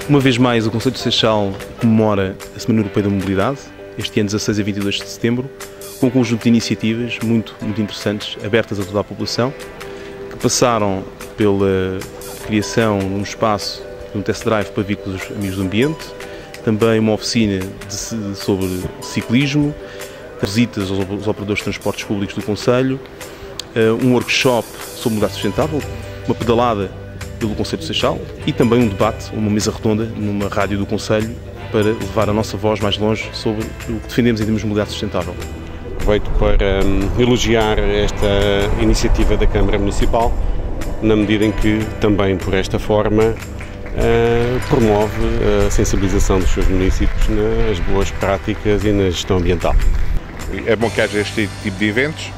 Uma vez mais, o Concelho de Seixal comemora a Semana Europeia da Mobilidade, este ano 16 a 22 de setembro, com um conjunto de iniciativas muito interessantes, abertas a toda a população, que passaram pela criação de um espaço de um test drive para veículos amigos do ambiente, também uma oficina sobre ciclismo, visitas aos operadores de transportes públicos do Concelho, um workshop sobre mobilidade sustentável, uma pedalada pelo Concelho de Seixal e também um debate, uma mesa redonda numa rádio do Concelho para levar a nossa voz mais longe sobre o que defendemos em termos de mobilidade sustentável. Aproveito para elogiar esta iniciativa da Câmara Municipal, na medida em que também por esta forma promove a sensibilização dos seus municípios nas boas práticas e na gestão ambiental. É bom que haja este tipo de eventos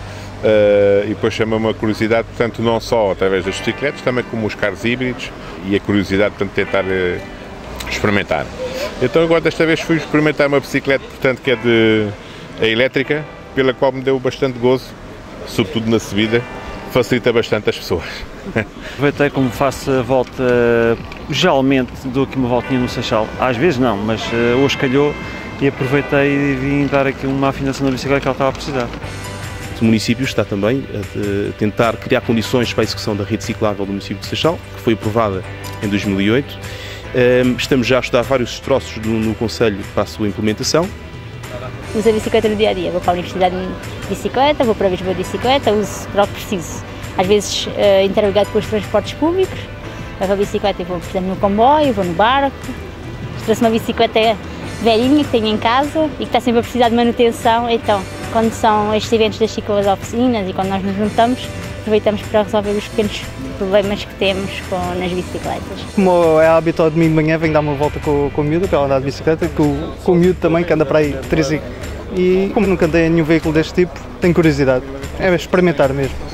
e depois chama uma curiosidade, portanto, não só através das bicicletas, também como os carros híbridos e a curiosidade, portanto, de tentar experimentar. Então agora desta vez fui experimentar uma bicicleta, portanto, que é elétrica, pela qual me deu bastante gozo, sobretudo na subida, facilita bastante as pessoas. Aproveitei, como faço a volta, geralmente dou aqui uma voltinha no Seixal, às vezes não, mas hoje calhou e aproveitei e vim dar aqui uma afinação na bicicleta que ela estava a precisar. O município está também a tentar criar condições para a execução da rede ciclável do município de Seixal, que foi aprovada em 2008. Estamos já a estudar vários destroços no Concelho para a sua implementação. Uso a bicicleta no dia a dia, vou para a universidade de bicicleta, vou para a Lisboa de bicicleta, uso para o que preciso. Às vezes interligado com os transportes públicos, levo a bicicleta e vou, por exemplo, no comboio, vou no barco. Trouxe uma bicicleta velhinha que tenho em casa e que está sempre a precisar de manutenção, então quando são estes eventos das ciclas oficinas e quando nós nos juntamos, aproveitamos para resolver os pequenos problemas que temos nas bicicletas. Como é habitual, domingo de manhã venho dar uma volta com o miúdo para ela andar de bicicleta, com o miúdo também, que anda para aí 3 e como nunca andei em nenhum veículo deste tipo, tenho curiosidade, é experimentar mesmo.